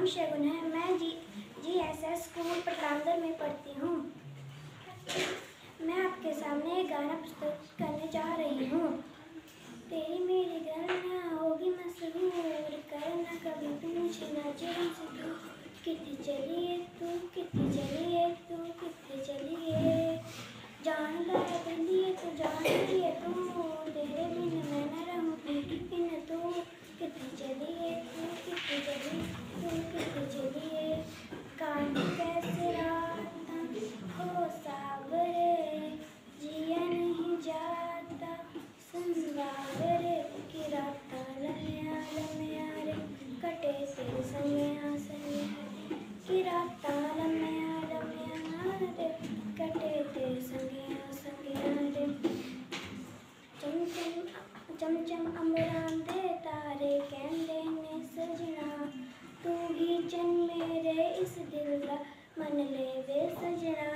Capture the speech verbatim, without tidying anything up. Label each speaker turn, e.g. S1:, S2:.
S1: नाम शगुन है। मैं G G S S school Patlandar में पढ़ती हूँ। मैं आपके सामने एक गाना प्रस्तुत करने जा रही हूँ। तेरी मेरी गलना होगी मशहूर, करना कभी पूछे ना जैसे तू। कितनी चलिए तू, कितनी चलिए तू, कितनी चलिए। जान लगा लिए तो जान लिए तू, तेरे बिन मैं न रहूँ बिन तू। कितनी चलिए तू, कितनी चलिए तू, कितनी चलिए। काट कैसे रात हो सावरे, जिया नहीं जाता संवारे। कि रात लम्या लम्या रे, कटे तेरे संगया संगया रे। कि रात लम्या लम्या रे, कटे तेरे संगया संगया रे। चम चम चम चम अमरां दे तारे, कहंदे ने सजना। तू ही चन मेरे इस दिल दा, मन ले वे सजना।